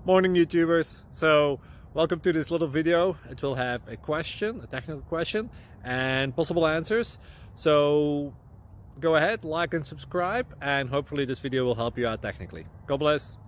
Morning YouTubers. So welcome to this little video. It will have a question, a technical question, and possible answers. So go ahead, like and subscribe, and hopefully this video will help you out technically. God bless.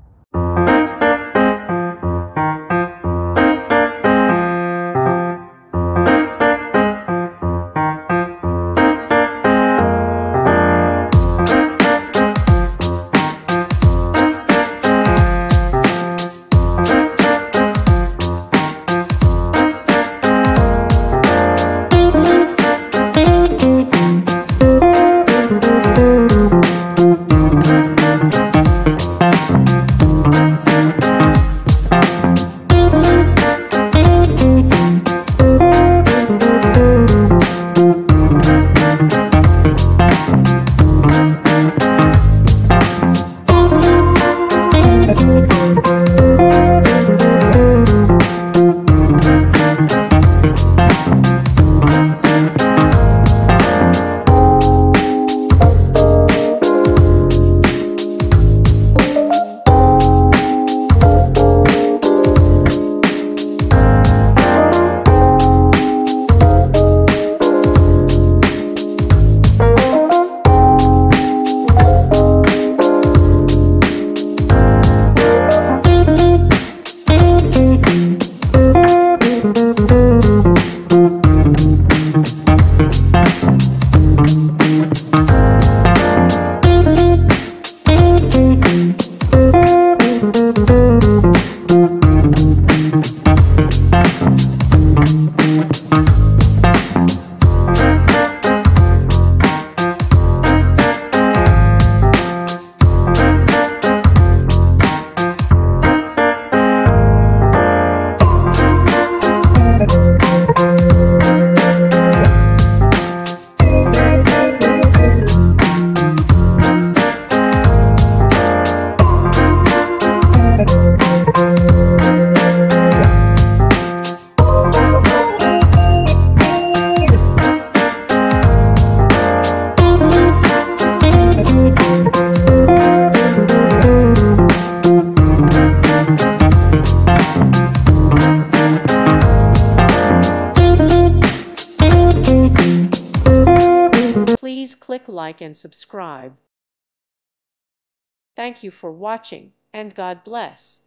Please click like and subscribe. Thank you for watching, and God bless.